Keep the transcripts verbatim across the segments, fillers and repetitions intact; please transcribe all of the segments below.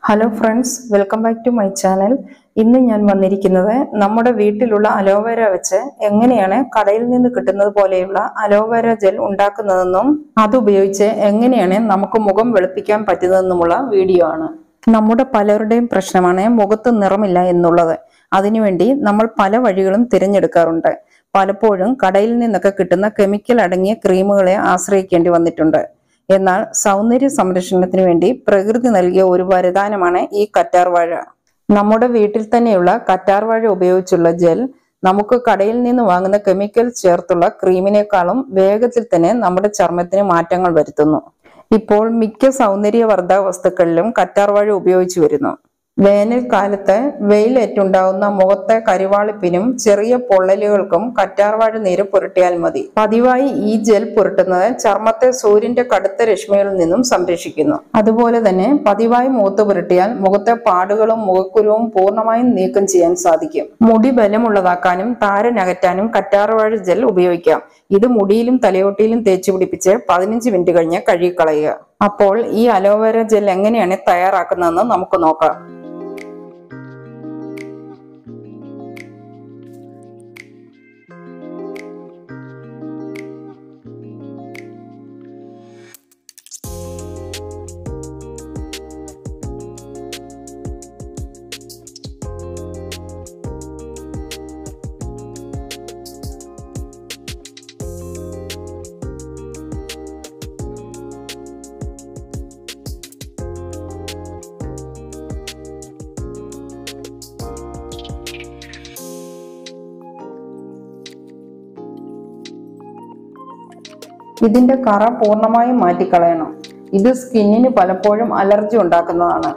Hello friends, welcome back to my channel. ഇന്ന് ഞാൻ വന്നിരിക്കുന്നത് നമ്മുടെ വീട്ടിലുള്ള അലോവേര വെച്ച് എങ്ങനെയാണ് കടയിൽ നിന്ന് കിട്ടുന്നത് പോലെയുള്ള അലോവേര ജെൽ ഉണ്ടാക്കുന്നതെന്നും അത് ഉപയോഗിച്ച് എങ്ങനെയാണ് നമുക്ക് മുഖം വെളുപ്പിക്കാൻ പറ്റുന്നതെന്നുമുള്ള വീഡിയോ ആണ്. നമ്മുടെ പലരുടെയും പ്രശ്നമാണ് മുഖത്ത് നിറമില്ല എന്നുള്ളത്. അതിനുവേണ്ടി നമ്മൾ പല വഴികളും തിരഞ്ഞെടുക്കാറുണ്ട്. പലപ്പോഴും കടയിൽ നിന്നൊക്കെ കിട്ടുന്ന കെമിക്കൽ അടങ്ങിയ ക്രീമുകളെ ആശ്രയിക്കേണ്ടി വന്നിട്ടുണ്ട്. എന്നാൽ സൗന്ദര്യ സംരക്ഷണത്തിന് വേണ്ടി പ്രകൃതി നൽകിയ ഒരു വരദാനമാണ് ഈ കറ്റാർവാഴ. നമ്മുടെ വീട്ടിൽ തന്നെയുള്ള കറ്റാർവാഴ ഉപയോഗിച്ചുള്ള ജെൽ നമുക്ക് കടയിൽ നിന്ന് വാങ്ങുന്ന കെമിക്കൽ ചേർത്തുള്ള ക്രീമിനേക്കാളും വേഗത്തിൽ തന്നെ നമ്മുടെ ചർമ്മത്തിന് മാറ്റങ്ങൾ വരുത്തുന്നു. ഇപ്പോൾ മിക്ക സൗന്ദര്യവർദ്ധക വസ്തുക്കളിലും കറ്റാർവാഴ ഉപയോഗിച്ചു വരുന്നു. വേനൽക്കാലത്ത് വെയിലേറ്റുണ്ടാകുന്ന മുഖത്തെ കരിവാളിപ്പിനും ചെറിയ പൊള്ളലുകൾക്കും കറ്റാർവാഴ നീര് പുരട്ടിയാൽ മതി. പതിവായി ഈ ജെൽ പുരട്ടുന്നത് ചർമ്മത്തെ സൂര്യന്റെ കടുത്ത രശ്മികളിൽ നിന്നും സംരക്ഷിക്കുന്നു. അതുപോലെ തന്നെ പതിവായി മുഖത്ത് പുരട്ടിയാൽ മുഖത്തെ പാടുകളും മുഖക്കുരുവും പൂർണ്ണമായും നീക്കം ചെയ്യാൻ സാധിക്കും. മുടി ബലമുള്ളതാക്കാനും താരനകറ്റാനും കറ്റാർവാഴ ജെൽ ഉപയോഗിക്കാം. ഇത് മുടിയിലും തലയോട്ടിയിലും തേച്ചു പിടിപ്പിച്ച് പതിനഞ്ച് മിനിറ്റ് കഴിഞ്ഞ് കഴുകിക്കളയുക. അപ്പോൾ ഈ അലോവേര ജെൽ എങ്ങനെയാണ് തയ്യാറാക്കുന്നതെന്ന് നമുക്ക് നോക്കാം. ഇതിന്റെ കറ പൂർണ്ണമായും മാറ്റിക്കളയണം. ഇത് സ്കിന്നിന് പലപ്പോഴും അലർജി ഉണ്ടാക്കുന്നതാണ്.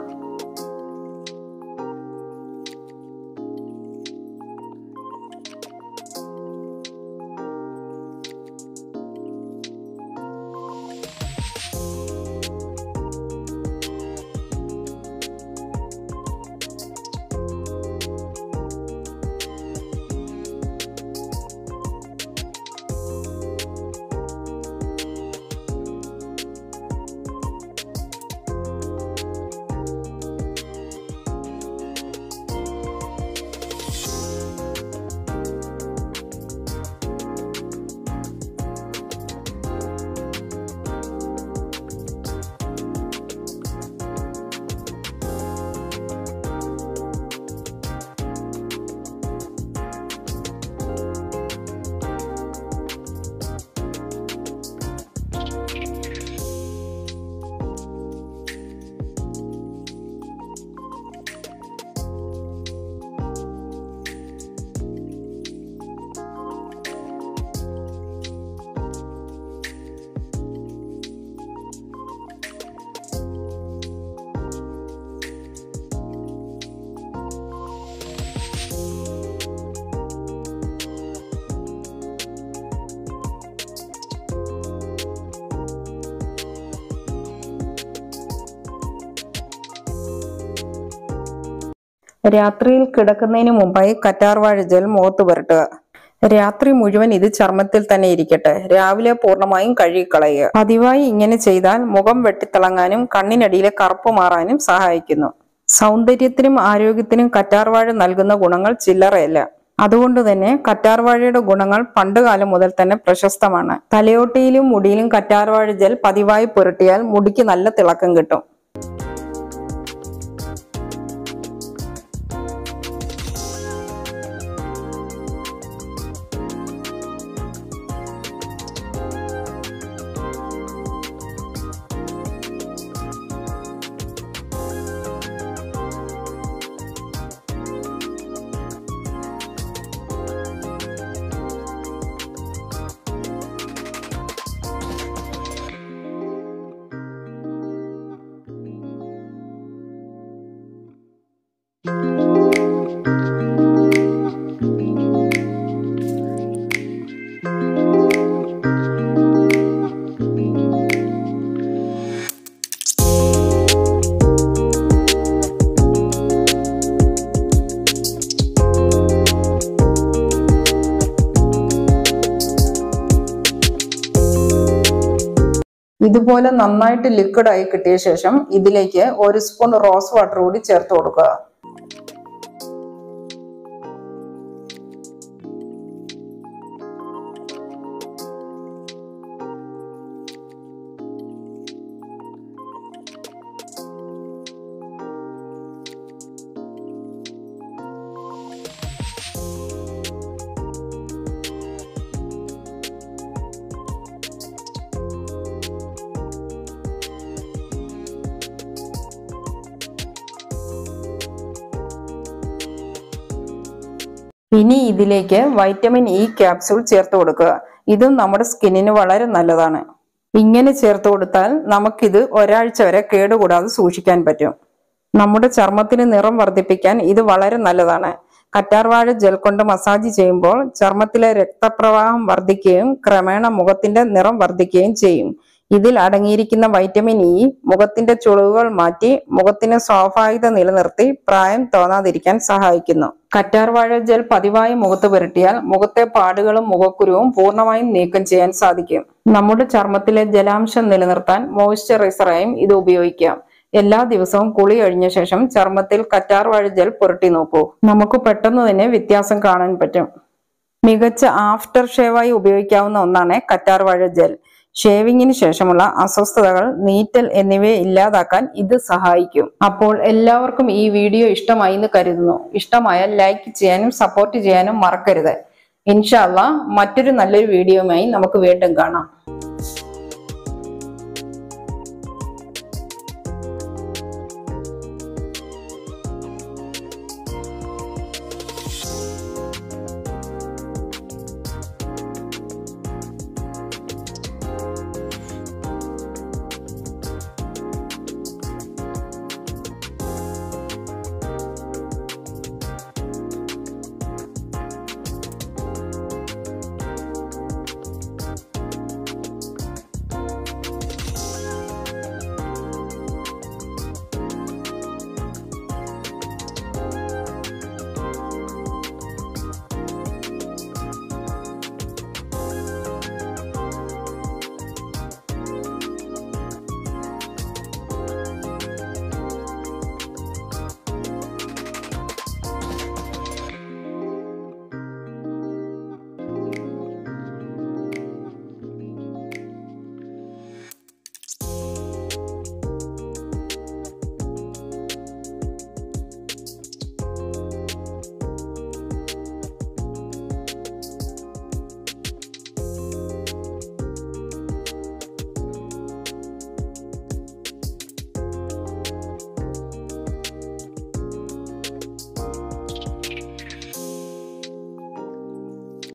രാത്രിയിൽ കിടക്കുന്നതിന് മുമ്പായി കറ്റാർവാഴ ജെൽ മുഖത്ത് പുരട്ടുക. രാത്രി മുഴുവൻ ഇത് ചർമ്മത്തിൽ തന്നെ ഇരിക്കട്ടെ. രാവിലെ പൂർണ്ണമായും കഴുകിക്കളയുക. പതിവായി ഇങ്ങനെ ചെയ്താൽ മുഖം വെട്ടിത്തിളങ്ങാനും കണ്ണിനടിയിലെ കറുപ്പ് മാറാനും സഹായിക്കുന്നു. സൗന്ദര്യത്തിനും ആരോഗ്യത്തിനും കറ്റാർവാഴ നൽകുന്ന ഗുണങ്ങൾ ചില്ലറയല്ല. അതുകൊണ്ട് തന്നെ കറ്റാർവാഴയുടെ ഗുണങ്ങൾ പണ്ടുകാലം മുതൽ തന്നെ പ്രശസ്തമാണ്. തലയോട്ടിയിലും മുടിയിലും കറ്റാർവാഴ ജെൽ പതിവായി പുരട്ടിയാൽ മുടിക്ക് നല്ല തിളക്കം കിട്ടും. ഇതുപോലെ നന്നായിട്ട് ലിക്വിഡ് ആയി കിട്ടിയ ശേഷം ഇതിലേക്ക് ഒരു സ്പൂൺ റോസ് വാട്ടർ കൂടി ചേർത്ത് കൊടുക്കുക. ഇനി ഇതിലേക്ക് വൈറ്റമിൻ ഇ ക്യാപ്സ്യൂൾ ചേർത്ത് കൊടുക്കുക. ഇതും നമ്മുടെ സ്കിന്നിന് വളരെ നല്ലതാണ്. ഇങ്ങനെ ചേർത്ത് കൊടുത്താൽ നമുക്കിത് ഒരാഴ്ച വരെ കേടുകൂടാതെ സൂക്ഷിക്കാൻ പറ്റും. നമ്മുടെ ചർമ്മത്തിന് നിറം വർദ്ധിപ്പിക്കാൻ ഇത് വളരെ നല്ലതാണ്. കറ്റാർവാഴ ജെൽ കൊണ്ട് മസാജ് ചെയ്യുമ്പോൾ ചർമ്മത്തിലെ രക്തപ്രവാഹം വർദ്ധിക്കുകയും ക്രമേണ മുഖത്തിന്റെ നിറം വർദ്ധിക്കുകയും ചെയ്യും. ഇതിൽ അടങ്ങിയിരിക്കുന്ന വൈറ്റമിൻ ഇ മുഖത്തിന്റെ ചുളിവുകൾ മാറ്റി മുഖത്തിന് സ്വാഭാവികത നിലനിർത്തി പ്രായം തോന്നാതിരിക്കാൻ സഹായിക്കുന്നു. കറ്റാർവാഴ ജെൽ പതിവായി മുഖത്ത് പുരട്ടിയാൽ മുഖത്തെ പാടുകളും മുഖക്കുരുവും പൂർണ്ണമായും നീക്കം ചെയ്യാൻ സാധിക്കും. നമ്മുടെ ചർമ്മത്തിലെ ജലാംശം നിലനിർത്താൻ മോയ്സ്ചറൈസറായും ഇത് ഉപയോഗിക്കാം. എല്ലാ ദിവസവും കുളി കഴിഞ്ഞ ശേഷം ചർമ്മത്തിൽ കറ്റാർവാഴ ജെൽ പുരട്ടി നോക്കൂ. നമുക്ക് പെട്ടെന്ന് തന്നെ വ്യത്യാസം കാണാൻ പറ്റും. മികച്ച ആഫ്റ്റർ ഷേവായി ഉപയോഗിക്കാവുന്ന ഒന്നാണ് കറ്റാർവാഴ ജെൽ. ഷേവിങ്ങിന് ശേഷമുള്ള അസ്വസ്ഥതകൾ, നീറ്റൽ എന്നിവയെ ഇല്ലാതാക്കാൻ ഇത് സഹായിക്കും. അപ്പോൾ എല്ലാവർക്കും ഈ വീഡിയോ ഇഷ്ടമായി എന്ന് കരുതുന്നു. ഇഷ്ടമായാൽ ലൈക്ക് ചെയ്യാനും സപ്പോർട്ട് ചെയ്യാനും മറക്കരുത്. ഇൻഷാ അല്ലാഹ് മറ്റൊരു നല്ലൊരു വീഡിയോയുമായി നമുക്ക് വീണ്ടും കാണാം.